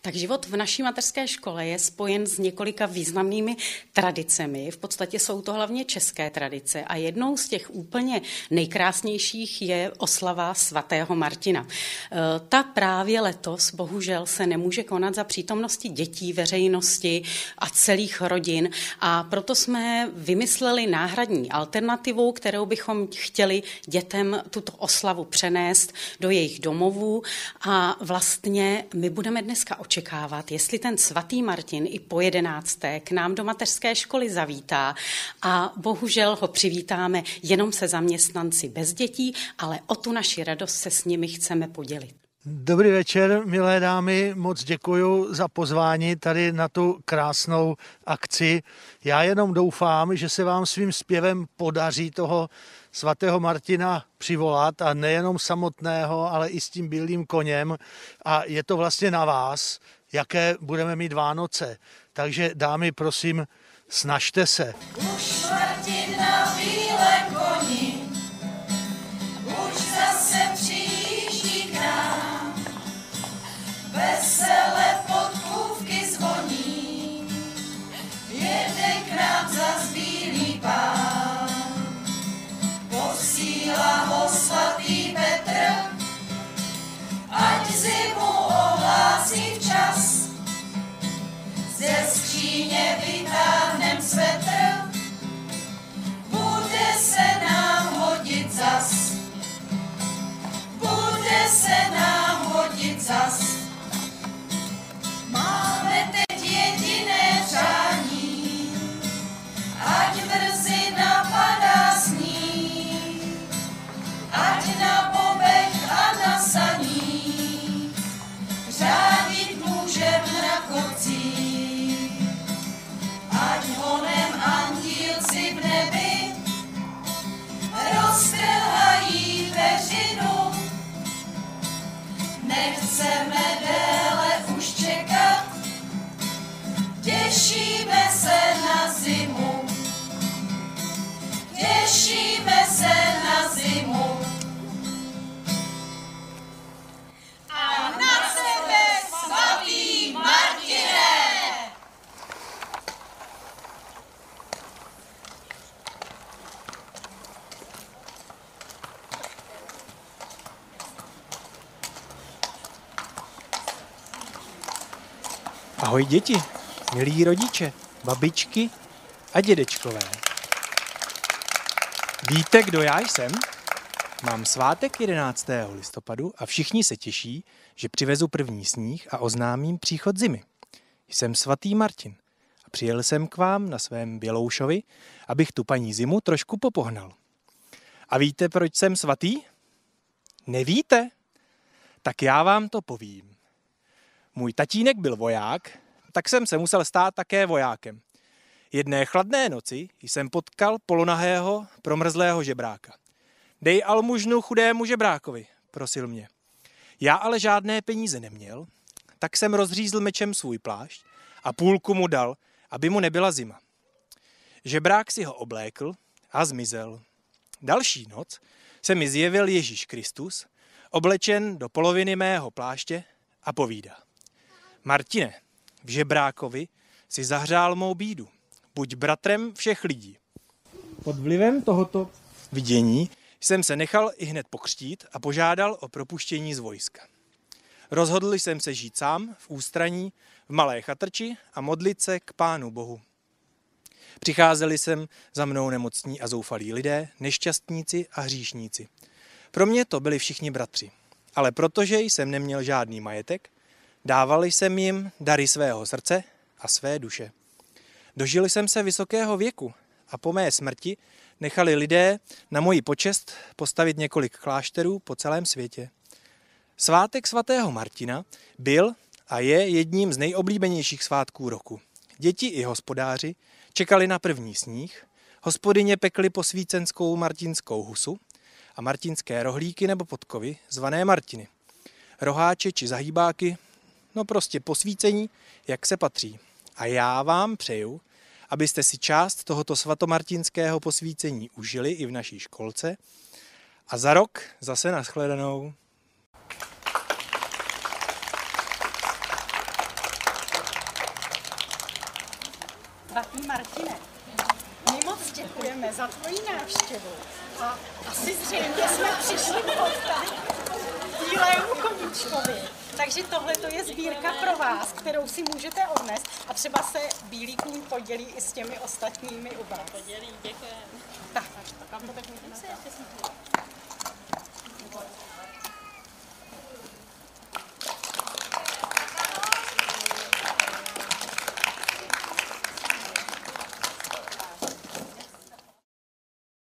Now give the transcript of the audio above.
Tak život v naší mateřské škole je spojen s několika významnými tradicemi. V podstatě jsou to hlavně české tradice a jednou z těch úplně nejkrásnějších je oslava svatého Martina. Ta právě letos bohužel se nemůže konat za přítomnosti dětí, veřejnosti a celých rodin a proto jsme vymysleli náhradní alternativu, kterou bychom chtěli dětem tuto oslavu přenést do jejich domovů a vlastně my budeme dneska očekávat, jestli ten svatý Martin i po 11. k nám do mateřské školy zavítá a bohužel ho přivítáme jenom se zaměstnanci bez dětí, ale o tu naši radost se s nimi chceme podělit. Dobrý večer, milé dámy, moc děkuju za pozvání tady na tu krásnou akci. Já jenom doufám, že se vám svým zpěvem podaří toho svatého Martina přivolat a nejenom samotného, ale i s tím bílým koněm a je to vlastně na vás, jaké budeme mít Vánoce. Takže dámy, prosím, snažte se. Už Martin na bílém koni, už zase přijíždí k nám, vesele podkůvky zvoní, jede k nám zas bílý pán, posílá ho svatý Petr, ať zimu ohlásí včas, ze skříně vytáhnem svetr, bude se nám hodit zas, bude se nám hodit zas. Máme teď jediné přání, ať brzy napadá sníh, ať na bobech a na saních řádit můžem na kopcích, ať honem andílci v nebi roztrhají peřinu. Nechceme déle už čekat, těšíme se na zimu, těšíme se na zimu. A na sebe svatý Martine! Ahoj děti, milí rodiče, babičky a dědečkové. Víte, kdo já jsem? Mám svátek 11. listopadu a všichni se těší, že přivezu první sníh a oznámím příchod zimy. Jsem svatý Martin a přijel jsem k vám na svém běloušovi, abych tu paní zimu trošku popohnal. A víte, proč jsem svatý? Nevíte? Tak já vám to povím. Můj tatínek byl voják, tak jsem se musel stát také vojákem. Jedné chladné noci jsem potkal polonahého, promrzlého žebráka. Dej almužnu chudému žebrákovi, prosil mě. Já ale žádné peníze neměl, tak jsem rozřízl mečem svůj plášť a půlku mu dal, aby mu nebyla zima. Žebrák si ho oblékl a zmizel. Další noc se mi zjevil Ježíš Kristus, oblečen do poloviny mého pláště a povídá. Martine, v žebrákovi si zahřál mou bídu. Buď bratrem všech lidí. Pod vlivem tohoto vidění jsem se nechal ihned pokřtít a požádal o propuštění z vojska. Rozhodl jsem se žít sám v ústraní, v malé chatrči a modlit se k Pánu Bohu. Přicházeli sem za mnou nemocní a zoufalí lidé, nešťastníci a hříšníci. Pro mě to byli všichni bratři, ale protože jsem neměl žádný majetek, dával jsem jim dary svého srdce a své duše. Dožil jsem se vysokého věku a po mé smrti nechali lidé na moji počest postavit několik klášterů po celém světě. Svátek svatého Martina byl a je jedním z nejoblíbenějších svátků roku. Děti i hospodáři čekali na první sníh, hospodyně pekly posvícenskou martinskou husu a martinské rohlíky nebo podkovy, zvané Martiny. Roháče či zahýbáky, no prostě posvícení, jak se patří. A já vám přeju, abyste si část tohoto svatomartinského posvícení užili i v naší školce a za rok zase nashledanou. Svatý Martine, my moc děkujeme za tvoji návštěvu a asi zřejmě jsme přišli tady Bílému koníčkovi. Takže tohle to je sbírka pro vás, kterou si můžete odnést a třeba se Bílý kůň podělí i s těmi ostatními u vás. Podělí, děkujeme. Tak. Kam to tak můžeme se?